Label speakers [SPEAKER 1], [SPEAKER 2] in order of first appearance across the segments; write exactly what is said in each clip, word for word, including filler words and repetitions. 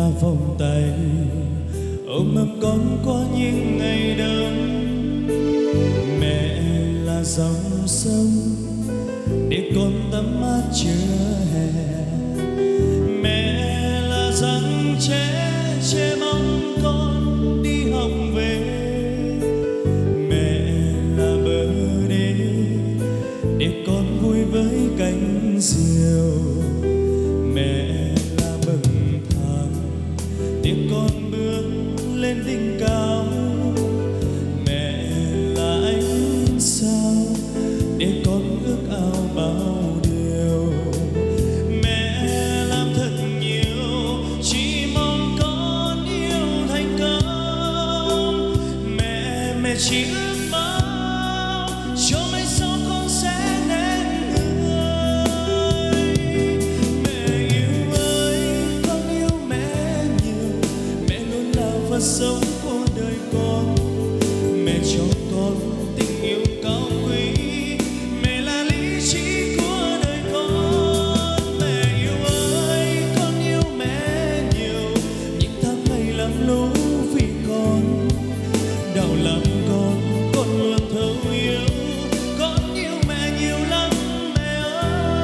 [SPEAKER 1] vòng tay ôm ấm con qua những ngày đông. Mẹ là dòng sông để con tắm mát trưa hè. Mẹ là răng tre che mong con đi học về. Mẹ là bờ đê để con vui với cánh diều. Mẹ là bậc thang để con bước lên đỉnh cao. Mẹ là ánh sao để con ước ao bao điều. Mẹ làm thật nhiều chỉ mong con yêu thành công. Mẹ mẹ chỉ ước mong cho mai sau con sẽ nên người. Mẹ yêu ơi, con yêu mẹ nhiều. Mẹ luôn là vật sống của đời con. Mẹ cho con tình yêu cao quý. Mẹ là lý trí của đời con. Mẹ yêu ơi, con yêu mẹ nhiều. Những tháng ngày lắm lũ vì con, đau lòng con, con luôn thấu yêu. Con yêu mẹ nhiều lắm mẹ ơi.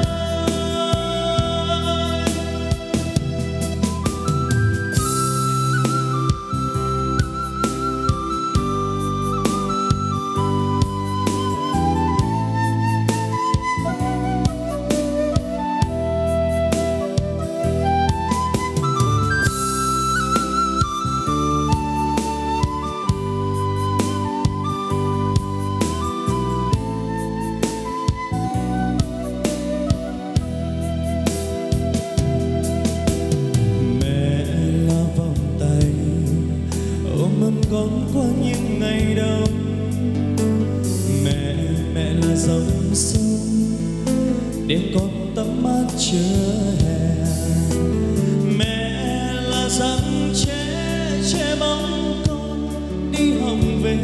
[SPEAKER 1] Con qua những ngày đông. Mẹ, mẹ là dòng sông để con tắm mát trưa hè. Mẹ là răng tre che bóng con đi học về.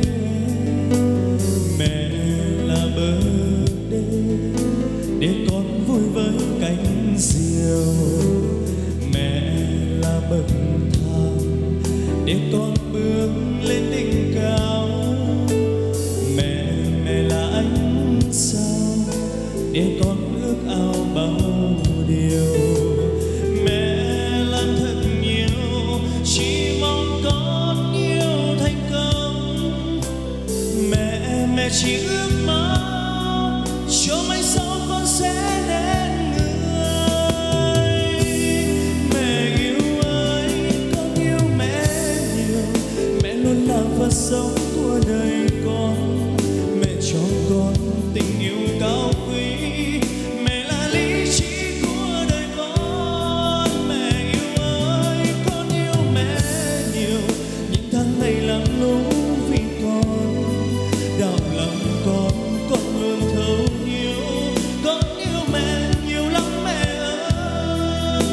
[SPEAKER 1] Mẹ là bờ đê để con vui với cánh diều. Mẹ là bậc thang để con bước lên đỉnh cao. Mẹ, mẹ là ánh sao để con ước ao bao điều. Mẹ làm thật nhiều chỉ mong con yêu thành công. Mẹ, mẹ chỉ ước mong cho mai sau con sẽ nên người. Mẹ yêu ơi, con yêu mẹ nhiều. Mẹ luôn là vật sống của đời con. Mẹ cho con tình yêu cao quý. Mẹ là lý trí của đời con. Mẹ yêu ơi, con yêu mẹ nhiều. Những tháng ngày lắm lũ vì con, đau lòng con, con luôn thấu hiểu. Con yêu mẹ nhiều lắm mẹ ơi.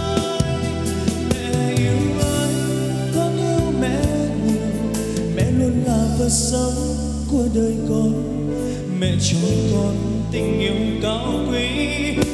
[SPEAKER 1] Mẹ yêu ơi, con yêu mẹ nhiều. Mẹ luôn là vật sống của đời con. Mẹ cho con tình yêu cao quý.